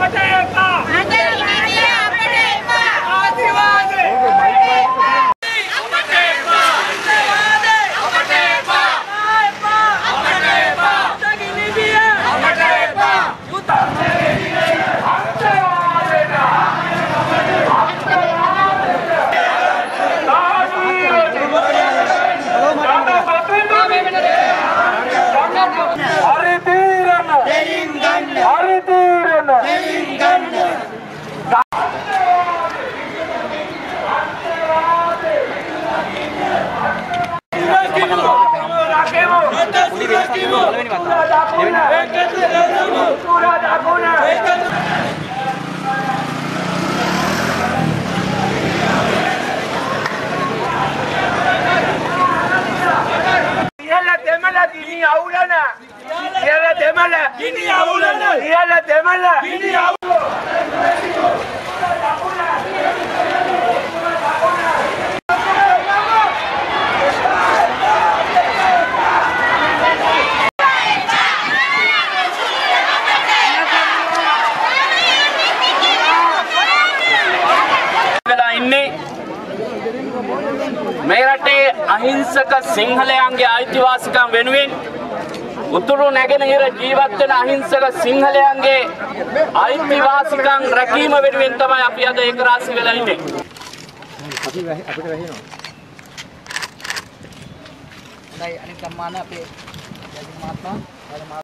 මේ රටේ අහිංසක සිංහලයන්ගේ අයිතිවාසිකම් වෙනුවෙන් උතුරු නැගෙනහිර ජීවත් වෙන අහිංසක සිංහලයන්ගේ අයිතිවාසිකම් රැකීම වෙනුවෙන් තමයි අපි අද ඒක රාශි වෙලා ඉන්නේ. අපිට වැහෙනවා. හොඳයි අනිත් සම්මාන අපේ මහත්මයා